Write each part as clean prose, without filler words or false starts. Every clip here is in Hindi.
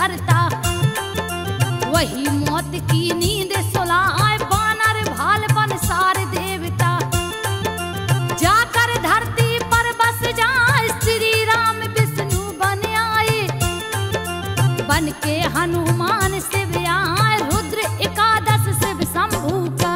धरता। वही मौत की नींद सुलाए बानर भाल बन सार देवता। जाकर धरती पर बस जाए श्री राम विष्णु बन आए। बन के हनुमान शिव आए रुद्र एकादश शिव शंभू का।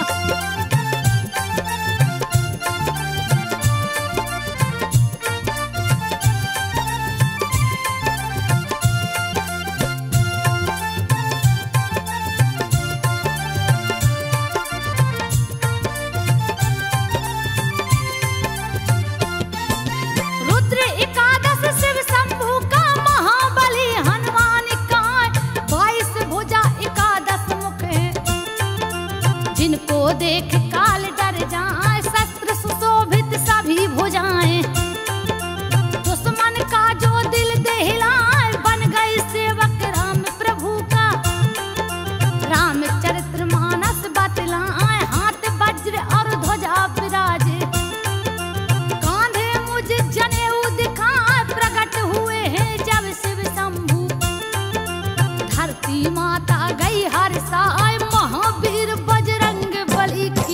जिनको देख काल डर जाए शस्त्र सुशोभित सभी भुजाएं। दुश्मन का जो दिल दहलाए बन गए सेवक राम प्रभु का। रामचरित्र मानस बतलाए हाथ वज्र और ध्वजा विराजे। कांधे मुझ जनेऊ दिखाए प्रकट हुए हैं जब शिव शंभू। धरती माता गई हर्षाए महावीर बजरंग बली की।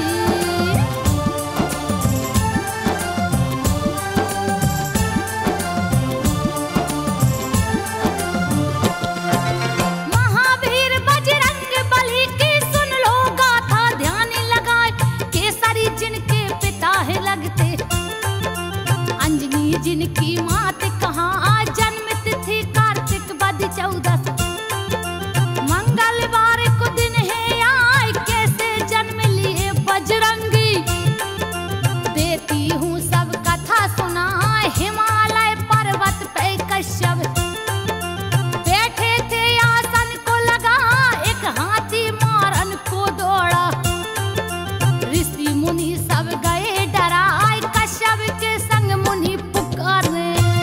महावीर बजरंग बली की सुन लो गाथा ध्यान लगाए। केसरी जिनके पिता है लगते अंजनी जिनकी मात कहाँ। जन्म तिथि कार्तिक वद 14। मंगलवार को दिन है आए कैसे जन्म लिए बजरंगी। देती हूँ सब कथा सुनाए हिमालय पर्वत पे कश्यप। बैठे थे आसन को लगा एक हाथी मारन को दौड़ा। ऋषि मुनि सब गए डराए कश्यप के संग मुनि पुकारने।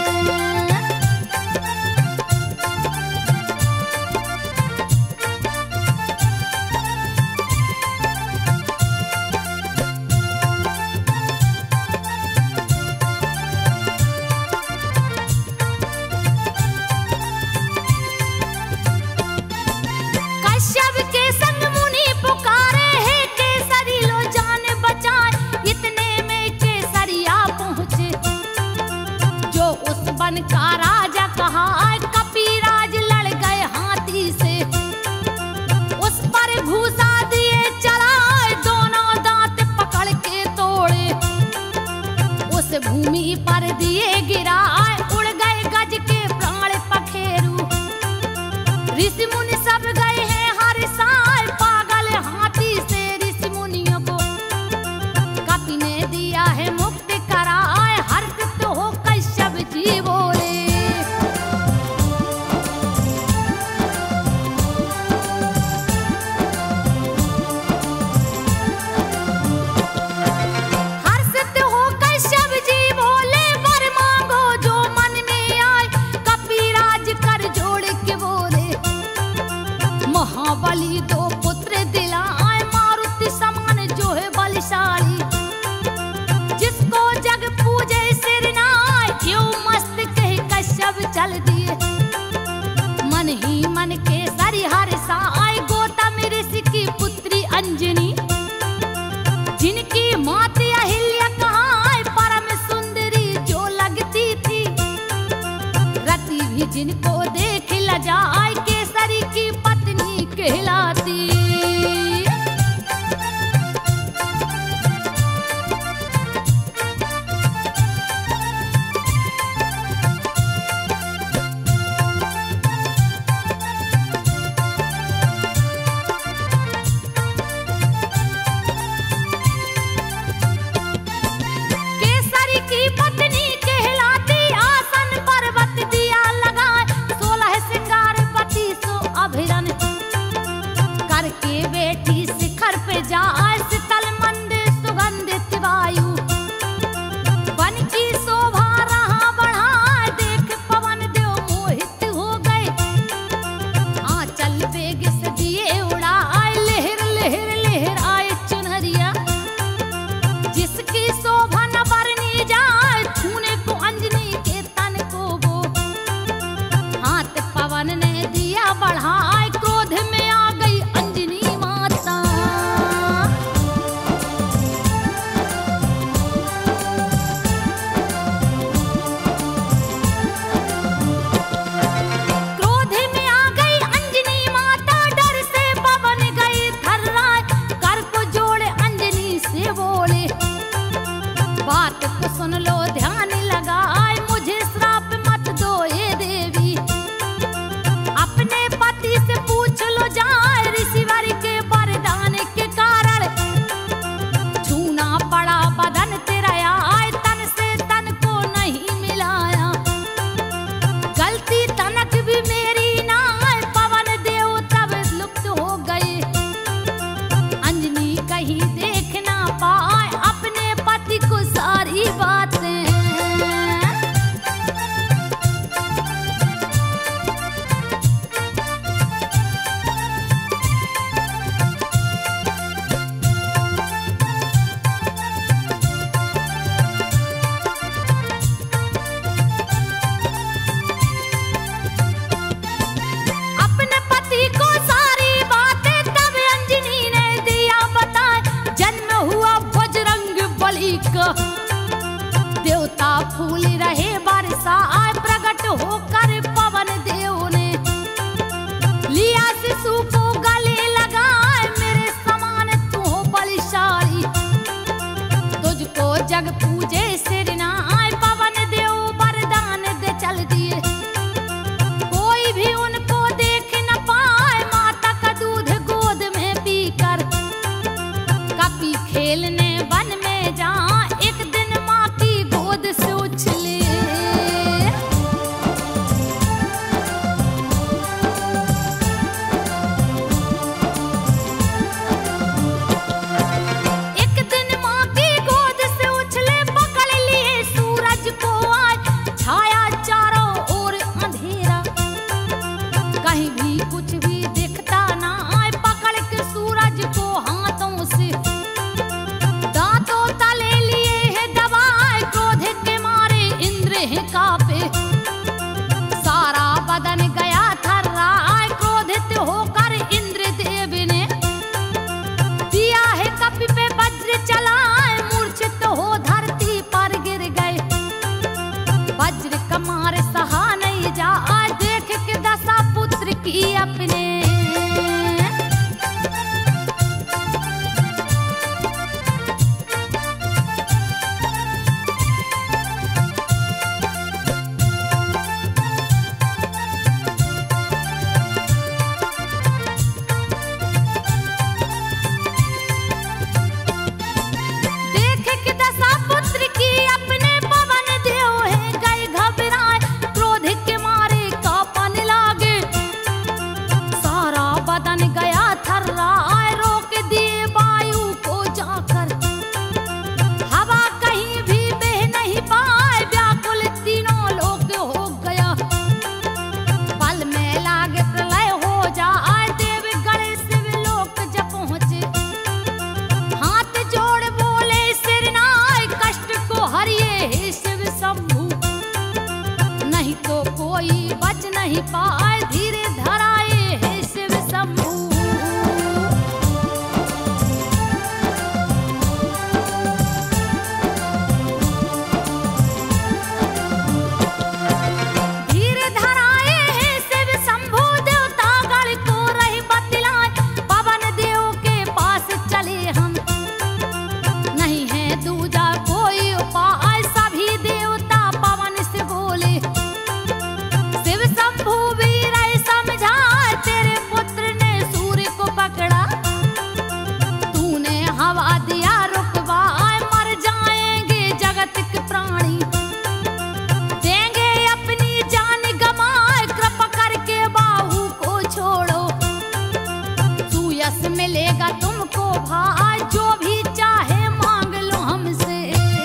कश्यप के संग मुनि पुकारे हैं केसरी लो जान बचाए। इतने में केसरिया पहुँचे जो उस वन का राजा कहा। कपिराज लड़ गए हाथी से उस पर घूसा दिए चलाए। दोनों दांत पकड़ के तोड़े उस भूमि पर दिए गिराए। उड़ गए गज के प्राण पखेरु। ऋषि मुनि सब गए हैं हर्षाए पागल हाथी से ऋषि मुनियों को। कपि ने दिया है मुक्ति कराए हर्षित हो कश्यप जी बोले। हर्षित हो कश्यप जी बोले वर मांगो जो मन में आए। कपिराज कर जोड़ के बोले महाबली दो पुत्र दिलाए। मारुति समान जो है बलशाली जिसको जग पूजे सिर नाय। क्यों मस्त कह कश्यप चल दिए मन ही मन के सरी हर्षाए। गौतम ऋषि की पुत्री अंजनी जिनकी मात अहिल्या कहाँ। परम सुंदरी जो लगती थी रति भी जिनको देख लजाए। केसरी की पत्नी कहलाती। केसरी की पत्नी कहलाती। आसन पर्वत दिया लगाए 16 श्रृंगार 3200 अभिरन। नहीं पाए धीरे धराए हे शिव शंभू। धीरे धराए हे शिव शंभू देवता गण को रही बतलाए पवन देव के पास चले हम नहीं है दूजा कोई उपाय सभी देवता पवन से बोले शिव शंभू वीर समझा तेरे पुत्र ने सूर्य को पकड़ा तूने हवा दिया रुकवाए मर जाएंगे जगत के प्राणी देंगे अपनी जान गमाए कृपा करके बाहु को छोड़ो सुयस मिलेगा तुमको भाई जो भी चाहे मांग लो हमसे।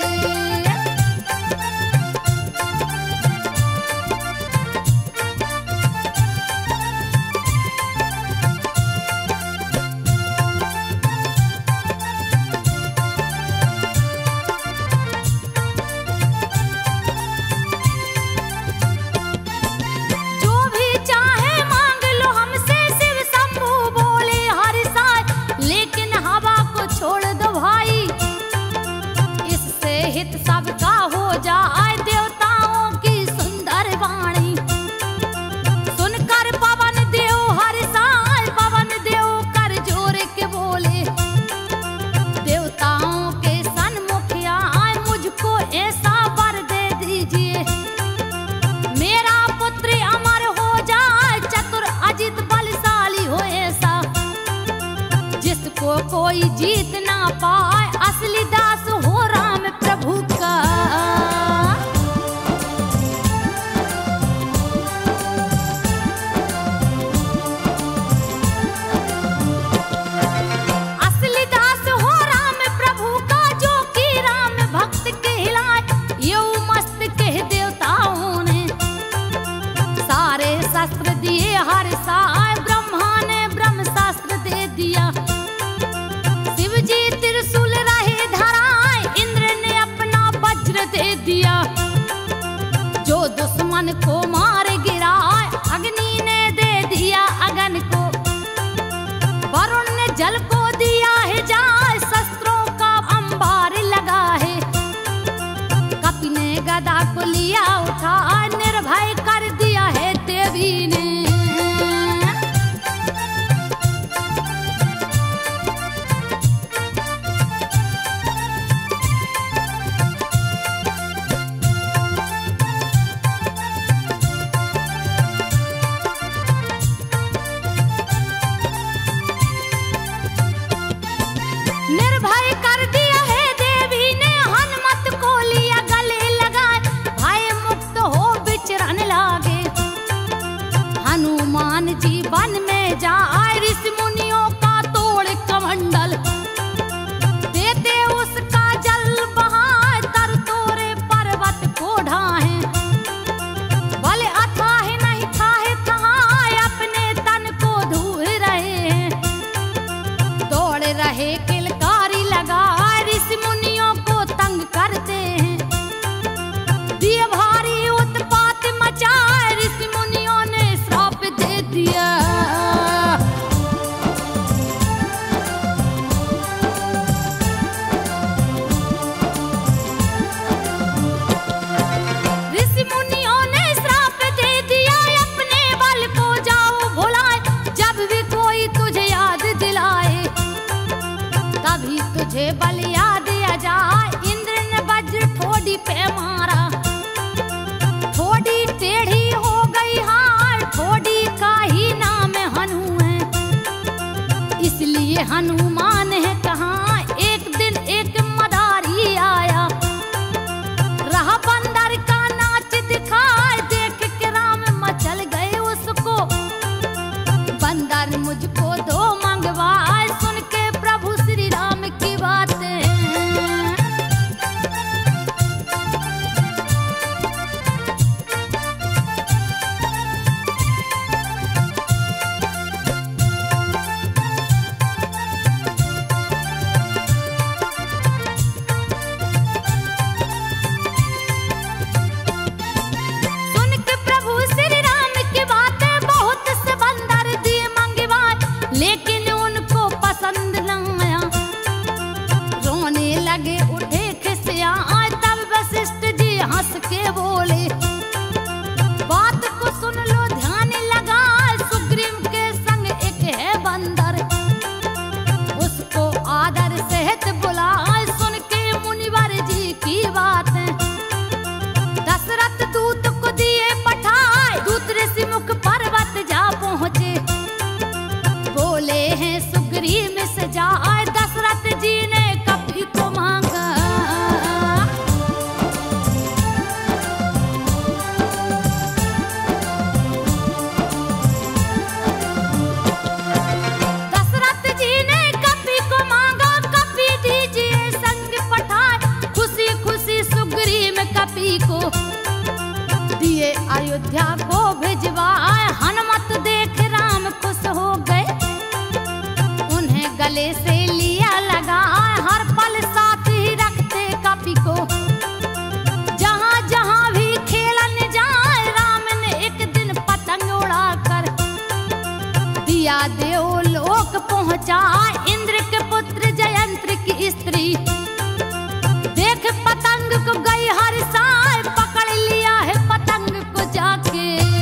जो भी चाहे मांग लो हमसे शिव शंभू बोले हर साल लेकिन हवा को छोड़ दो भाई इससे हित सबका हो जाए देवताओं की सुंदर वाणी सुनकर पवन देव हर साल पवन देव कर जोर के बोले देवताओं के सन्मुख आए मुझको ऐसा वर दे दीजिए मेरा पुत्र अमर हो जाए चतुर अजित बलशाली हो ऐसा जिसको कोई जीत ना पाए असली दास हो राम प्रभु का। असली दास हो राम प्रभु का जो कि राम भक्त कहलाए यो मस्त कह देवताओं ने सारे शस्त्र दिए हर साय ब्रह्मा ने ब्रह्म शास्त्र दे दिया शिव जी त्रिशूल रहे धराए इंद्र ने अपना वज्र दे दिया जो दुश्मन को मार गिराए अग्नि ने दे दिया अगन को वरुण ने जल को दिया है जाए शस्त्रों का अंबार लगा है कपि ने गदा को लिया उठा निर्भय कर दिया है देवी ने। निर्भय कर दिया है देवी ने हनुमत को लिया गले लगाए भय मुक्त हो विचरण लागे हनुमान जी वन में जाए ऋषि मुनियों का तोड़ कमंडल देते उसका जल बहाए तर तोरे पर्वत को ढाहे बल अथाह नहीं थाहे थहाए अपने तन को धूल रहे हैं दौड़ रहे किलकारी लगा ऋषि मुनियों को तंग करते हैं दिए भारी उत्पात मचाए ऋषि मुनियों ने श्राप दे दिया। भिजवाए। हनुमत देख राम खुश हो गए, उन्हें गले से लिया लगाए। हर पल साथ ही रखते कपि को, जहाँ जहाँ भी खेलन जाए। राम ने एक दिन पतंग उड़ाकर दिया देवलोक पहुँचा। इंद्र के पुत्र जयंत्र की स्त्री देख पतंग को गई हर्षाए, पकड़ लिया है पतंग को जाके।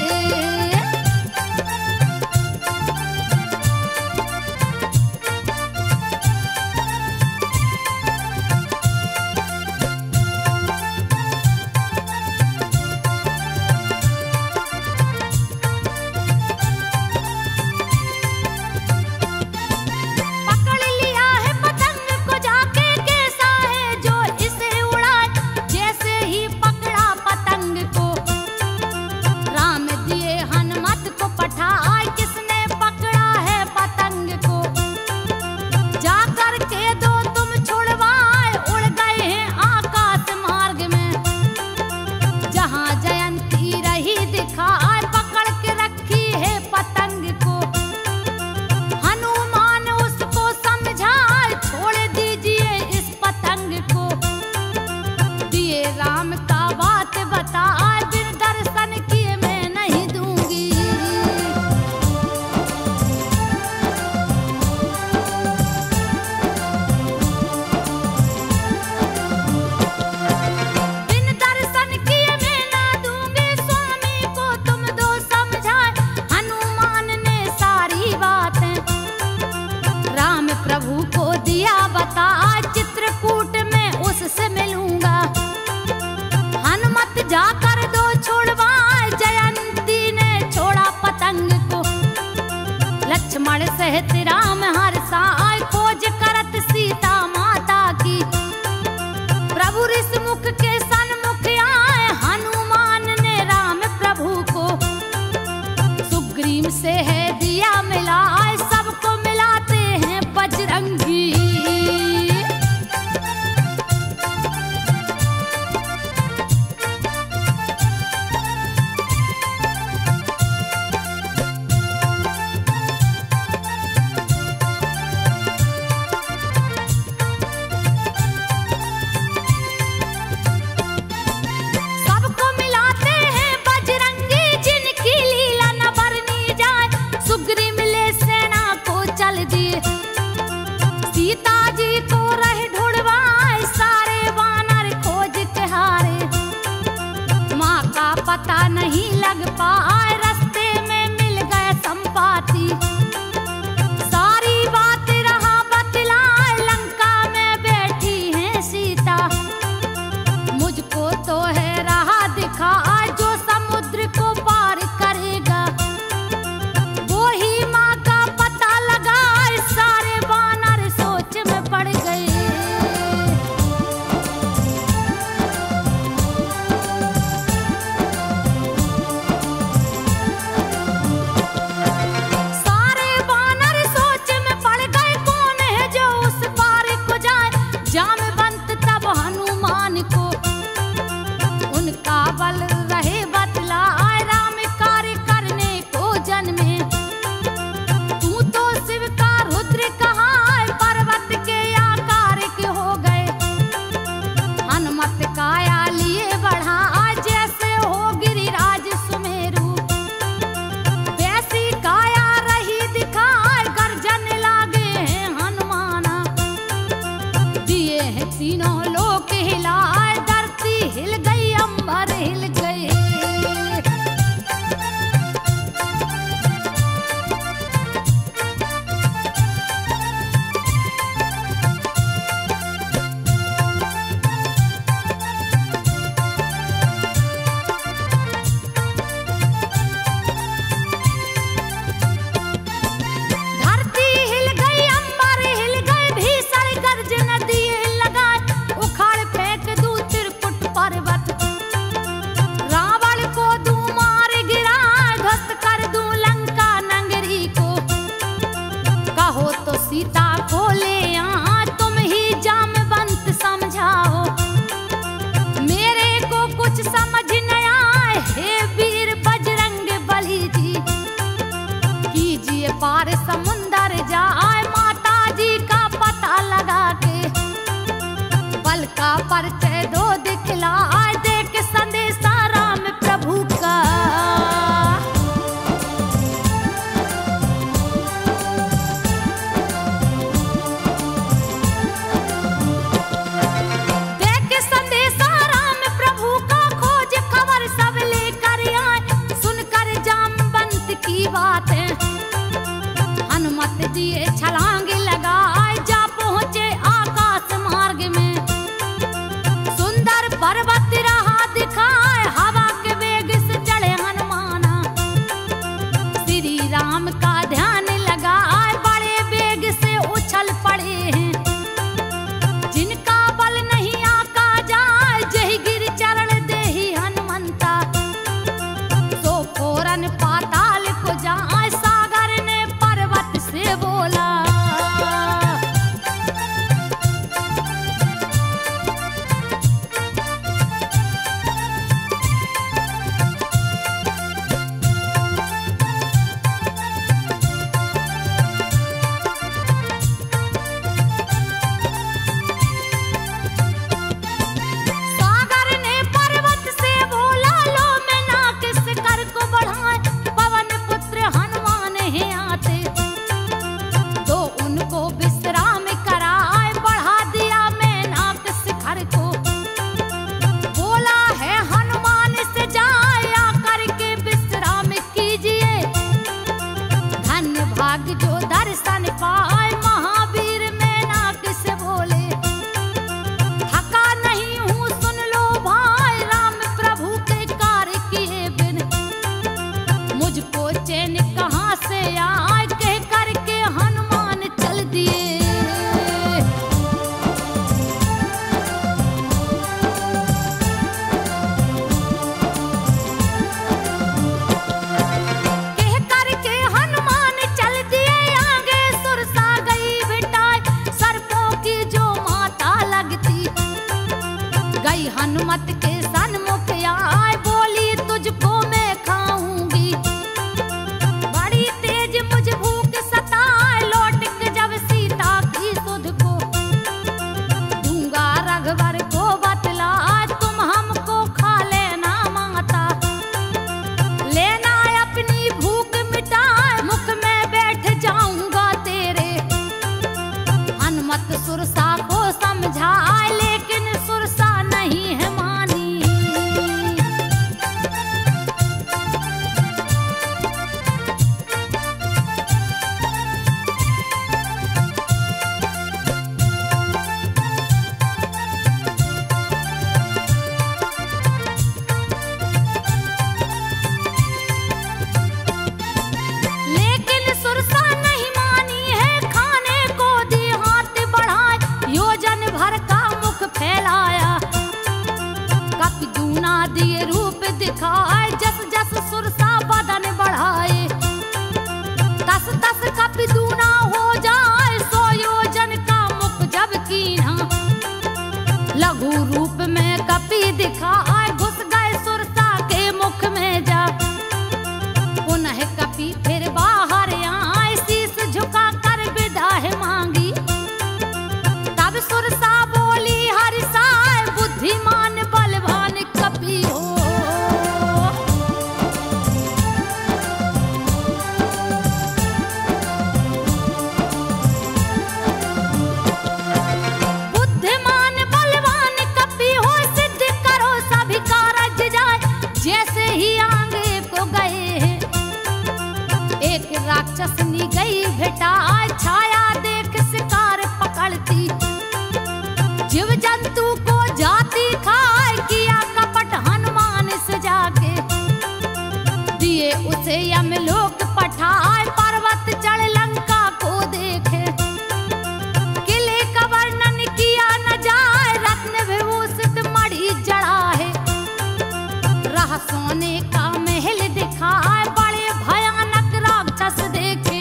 पकड़ लिया है पतंग को जाके, कैसा है जो इसे उड़ाए। जैसे ही पकड़ा पतंग को, राम दिए हनुमत को पठाए। किसने पकड़ा है पतंग को, जा कर के दो तुम छुड़वाए। उड़ गए हैं आकाश मार्ग में, जहाँ जयंती रही दिखाए। पकड़ के रखी है पतंग को, हनुमान उसको समझाए। छोड़ दीजिए इस पतंग को, दिए राम का बात बताए। बिन दर्शन किए मैं नहीं दूंगी। बिन दर्शन किए मैं ना दूंगी, स्वामी को तुम दो समझाए। हनुमान ने सारी बातें राम प्रभु को दिया बता। चित्रकूट में उससे मिलूंगा, हनुमत जाकर दो छुड़वाए। जयंती ने छोड़ा पतंग को, लक्ष्मण सहित राम हर्षाए। खोज करत सीता माता की, प्रभु ऋषिमुख के सन्मुख आए। हनुमान ने राम प्रभु को सुग्रीव से है दिया मिलाए। सबको मिलाते हैं बजरंगी। सबको मिलाते हैं बजरंगी, जिनकी लीला न बरनी जाए। चैन कहाँ से आए, कह करके हनुमान चल दिए। कह करके हनुमान चल दिए, आगे सुरसा गई बिटाए, सर्पों की जो माता लगती। गई हनुमत के सन्मुख आए, बोली तुझको मैं खाऊंगी। बड़ी तेज मुझ भूख सताए, लौट के जब सीता की सुध को दूंगा रघुवर को बतला, तुम हमको खा लेना माता। लेना अपनी भूख मिटाए, मुख में बैठ जाऊंगा तेरे। हनुमत सुरसा को समझाए, लेकिन सुरसा नहीं है मानी। लेकिन सुरसा नहीं मानी है, खाने को दी हाथ बढ़ाए, योजन भर का मुख फैलाया। कपि दूना दिए रूप दिखाए, जस जस सुरसा बदन बढ़ाए। तस तस कपि दूना हो जाए, 100 योजन का मुख जब कीन्हा। लघु रूप में कपि दिखाए, घुस गए सुरसा के मुख में जा। पुनः कपि फिर बाहर आए, शीस झुका कर विदाई मांगी। तब सुरसा बोली हरिसाए, बुद्धिमान बलवान कपि हो। बुद्धिमान बलवान कपि हो, सिद्ध करो सभी कारज जाए। जैसे ही आगे को गए हैं, एक राक्षसनी गई भेटाए, छाया देख शिकार पकड़ती। जीव जंतु को जाती खाए, किया कपट हनुमान से जाके। दिए उसे यमलोक पठाए, पर्वत चढ़ लंका को देखे। किले का वर्णन किया न जाए, रत्न विभूषित मणि जड़ा है। रह सोने का महल दिखाए, बड़े भयानक राक्षस देखे।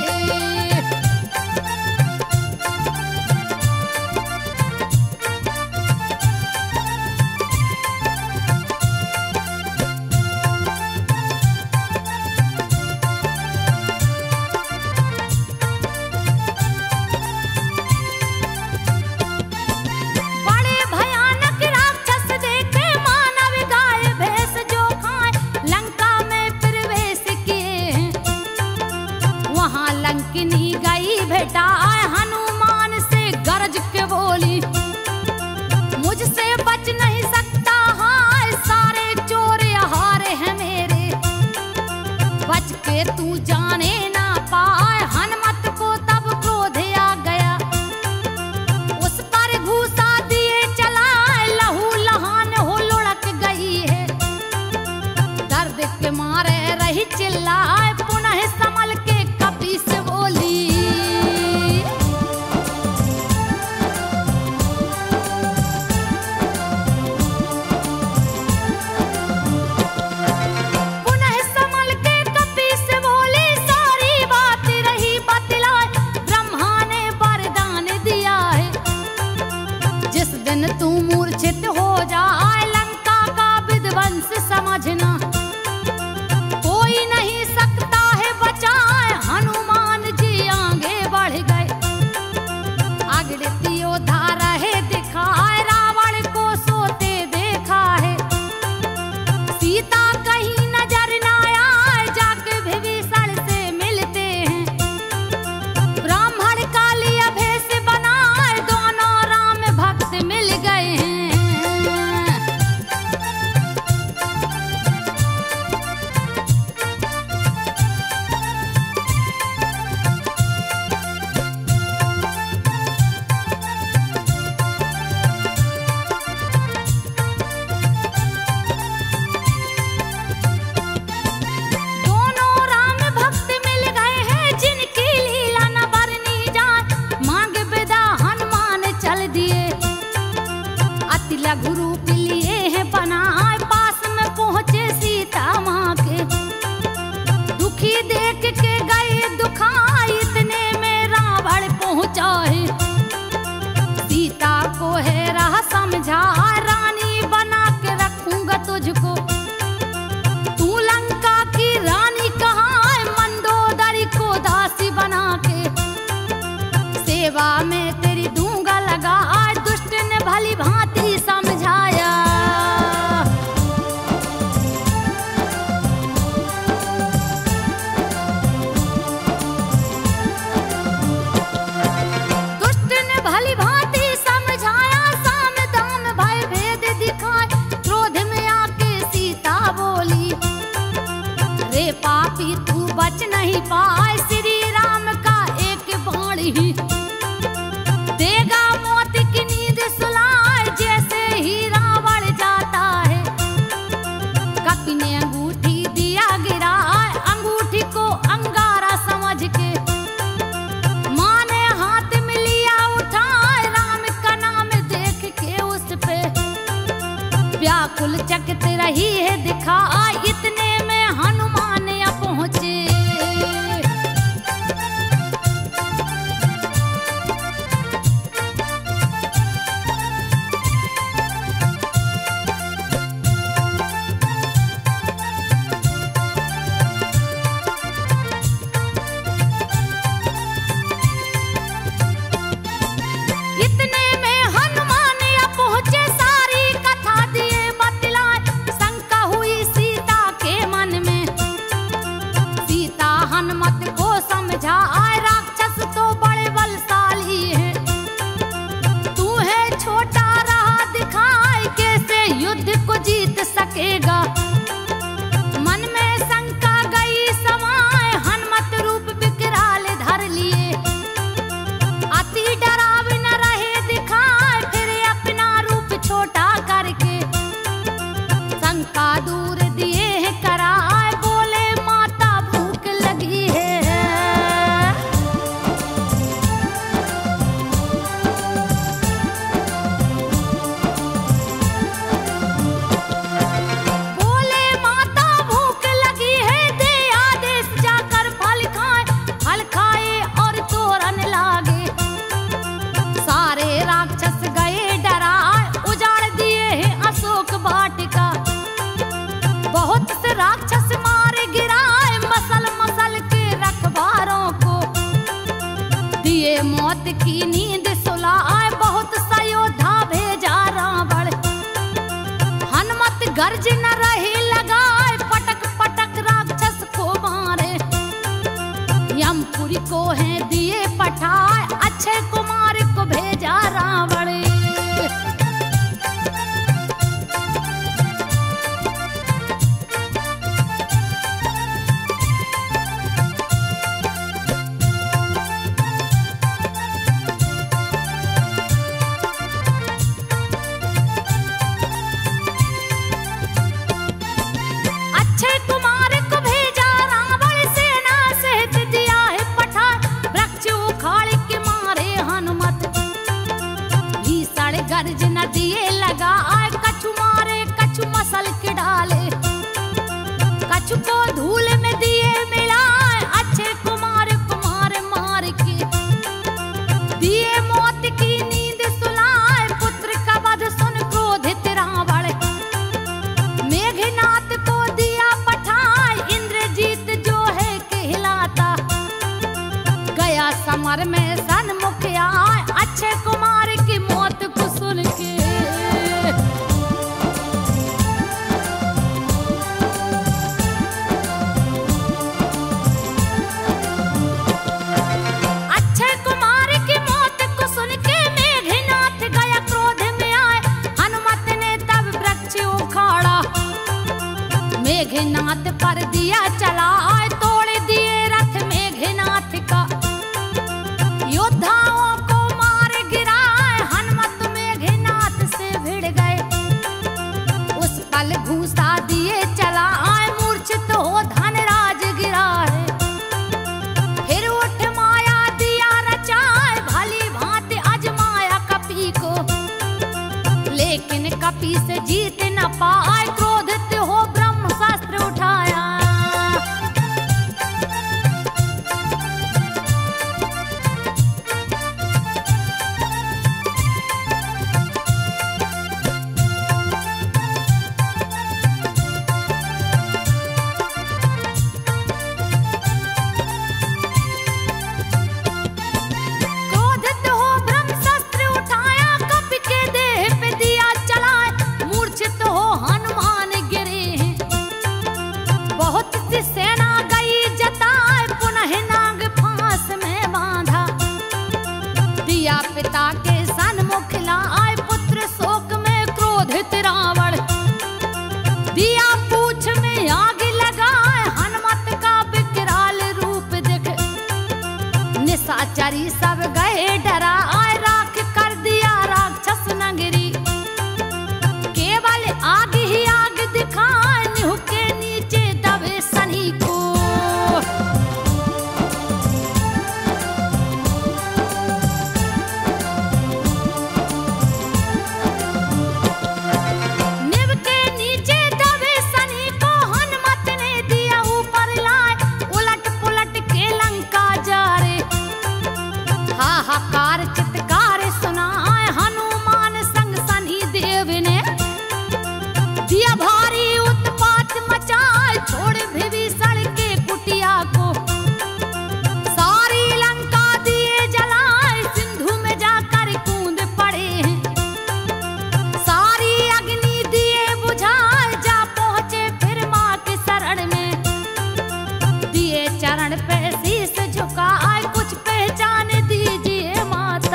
बड़े भयानक राक्षस देखे, मानव गाय भैंस जो खाए, लंका में प्रवेश किए। वहां लंकिनी गई भेटाए, हनुमान से गरज के बोली। मुझसे बच नहीं सकता हाय, सारे चोर हार हैं मेरे। बच के तू जाने ना पाए, हनुमत को तब क्रोध आ गया। उस पर घूसा दिए चलाए, लहू लहान हो लुढ़क गई है। दर्द के मारे रही चिल्लाए, पुनः संभल के कपि से बोली। पुनः संभल के कपि से बोली, सारी बात रही पापी तू बच नहीं पाए, श्री राम का एक बाण ही देगा मौत की नींद सुलाए, जैसे ही रावण जाता है। कपि ने अंगूठी दिया गिराए, अंगूठी को अंगारा समझ के माँ ने हाथ में लिया उठाए, राम का नाम देख के उस पे व्याकुल चकते रही है दिखाई, इतने में हनुमान आ पहुँचे। इतने में हनुमान आ पहुँचे, सारी कथा दिए बतलाए, शंका हुई सीता के मन में। सीता हनुमत को समझाए, राक्षस तो बड़े बलशाली है, तू है छोटा रहा दिखाए, कैसे युद्ध को जीत सकेगा। मन में शंका गई समाए, हनुमत रूप विकराल धर लिए, अति डराव न रहे दिखाए, फिर अपना रूप छोटा करके शंका दूर दिए है कराए, बोले माता भूख लगी है। बोले माता भूख लगी है, दे आदेश जाकर फल खाए और तोरन लागे। सारे राक्षस गए डराए, उजाड़ दिए हैं अशोक वाटिका, बहुत से राक्षस मारे गिराए, मसल मसल के रखवारों को दिए मौत की नींद सुलाए, बहुत सा योद्धा भेजा रावण, हनुमत गर्ज न रहे लगाए, पटक पटक राक्षस को मारे, यमपुरी को है दिए पठाए, अक्षय कुमार को भेजा रावण। अक्षय कुमार को भेजा रावण, सेना सहित दिया है पठा, वृक्ष उखाड़ के मारे हनुमत, भीषण गर्ज न दिए लगाए, कछु मारे कछु मसल के डाले, कछु को धूल में दिए मिलाए, अक्षय कुमार को मार के दिए मौत की नींद सुलाए, पुत्र का वध सुन क्रोधित रावण, मेघनाथ को दिया पठाए, इंद्रजीत जो है कहलाता, गया समर में सन्मुख आए, अक्षय कुमार की मौत को सुन के। अक्षय कुमार की मौत को सुन के मेघनाथ गया क्रोध में आए, हनुमत ने तब वृक्ष उखाड़ा, मेघनाथ पर दिया चलाए, तोड़ दिए रथ मेघनाथ का, योद्धाओं को मार गिराए, हनुमत मेघनाथ से भिड़ गए, उस पल घूसा दिए चलाए, मूर्छित हो धनराज गिरा है, फिर उठ माया दिया रचाए, भली भांति अजमाया कपि को, लेकिन कपि से जीत न पाए, क्रोधित हो ब्रह्मास्त्र उठाया। पुजारी सब गए डरा, राख कर दिया राक्षस नगरी। केवल आग ही आग दिखाए, नींव के नीचे दबे शनि को। नींव के नीचे दबे शनि को हनुमत ने दिया ऊपर लाए, उलट पुलट के लंका जा रे। हाहाकार चित्कार सुनाए, हनुमान संग शनि देव ने दिया भारी उत्पात मचाए, छोड़ विभीषण के कुटिया को। सारी लंका दिए जलाए, सिंधु में जाकर कूद पड़े हैं। सारी अग्नि दिए बुझाए, जा पहुंचे फिर माँ के शरण में। दिए चरण पे शीश झुकाए, कुछ पहचान दीजिए माता।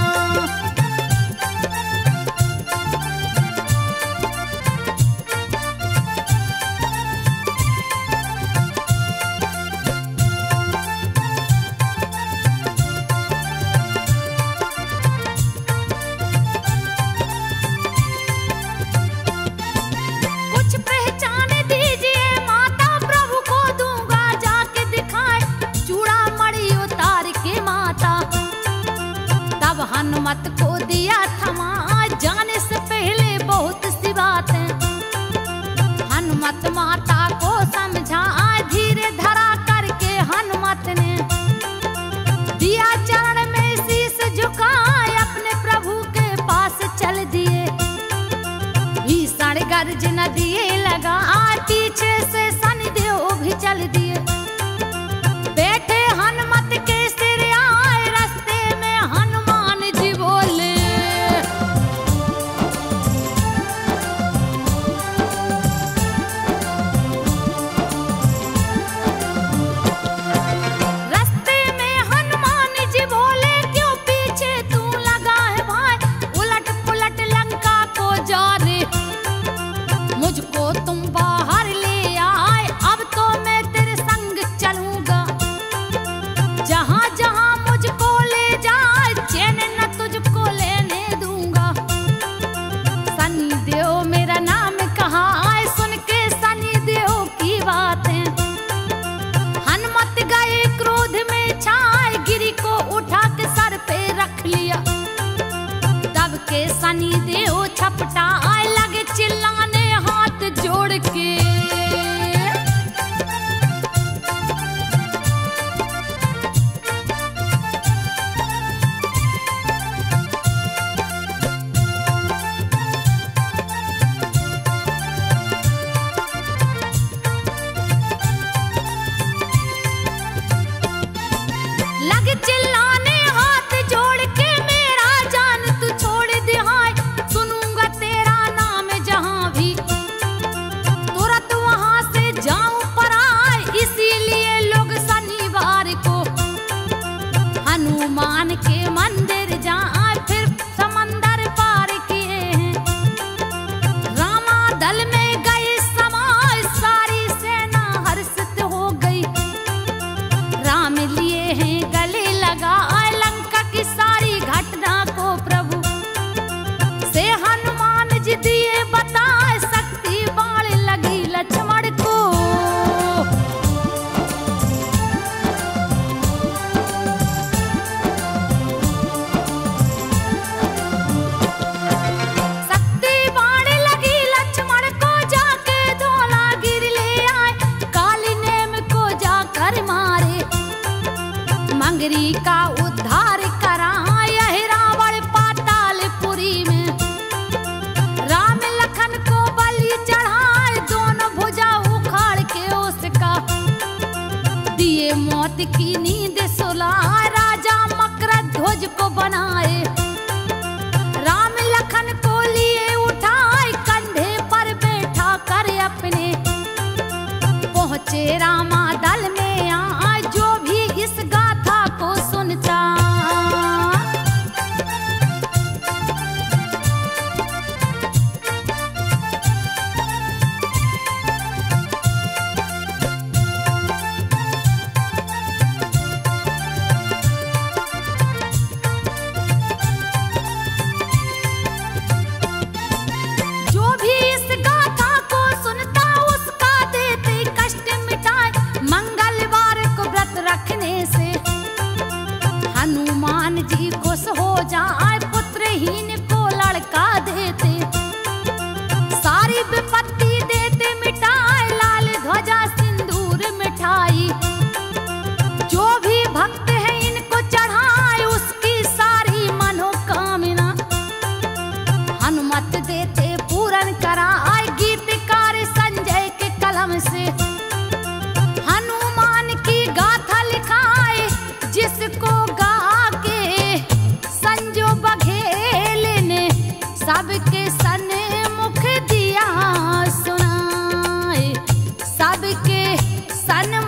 कुछ पहचान दीजिए माता, प्रभु को दूंगा जाके दिखाए, चूड़ा मणि उतार के माता। तब हनुमत को दिया थमा, जाने से पहले बहुत सी बातें। हनुमत माता को समझा, धीरे धरा करके हनुमत ने दिया चरण में शीश झुकाए, अपने प्रभु के पास चल दिए। भीषण गर्जन दिए लगा, पीछे से शनिदेव भी चल दिए। बैठे हनुमत के सिर आए, रास्ते में हनुमान जी बोले। रास्ते में हनुमान जी बोले, क्यों पीछे तू लगा है भाई, उलट पुलट लंका को जा रे। मुझको तुम बाहर ले आए, अब तो मैं तेरे संग चलूंगा। जहां जहां मुझको ले जाए, चैन न तुझको लेने दूंगा। शनि देव मेरा नाम कहा, सुन के शनि देव की बातें। हनुमत गए क्रोध में छाए, गिरी को उठा के सर पे रख लिया। तब के शनि देव छपटाए लगे, चिल्लाने हाथ जोड़ के। लगे चिल्लाने हाथ जोड़ के, मेरा जान तू छोड़ दे हाय, सुनूंगा तेरा नाम जहां भी। तुरंत वहां से जाऊं पर आए, इसीलिए लोग शनिवार को हनुमान के मंदिर जाए, फिर समंदर पार किए हैं। रामा दल में गए समाए, सारी सेना हर्षित हो गई। राम लिए हैं गले लगा, लंका की सारी घटना को प्रभु से हनुमान जी दिए बताए। शक्ति बाण लगी लक्ष्मण को। शक्ति बाण लगी लक्ष्मण को, जाके धौलागिरी ले आए, काली नेम को जाकर मारे। मंगरी का उद्धार करा, यह रावण पातालपुरी में। राम लखन को बलि चढ़ाए, दोनों भुजा उखाड़ के उसका। दिए मौत की नींद सुलाए, राजा मकरध्वज को बनाए। राम लखन को लिए उठाए, कंधे पर बैठा कर अपने। पहुंचे रामा दल में आए, जो भी इस गाथा को सुनता। रखने से हनुमान जी खुश हो जाए, पुत्रहीन को लड़का देते, सारी विपत्ति देते मिटाए, लाल ध्वजा सिंदूर मिठाई। जो भी भक्त है इनको चढ़ाए, उसकी सारी मनोकामना हनुमत देते पूर्ण कराए। गीतकार संजय के कलम से हनुमान की गाथा लिखाए, जिसको गा के संजो बघेल ने सबके सन्मुख दिया सुनाए, सबके सन्मुख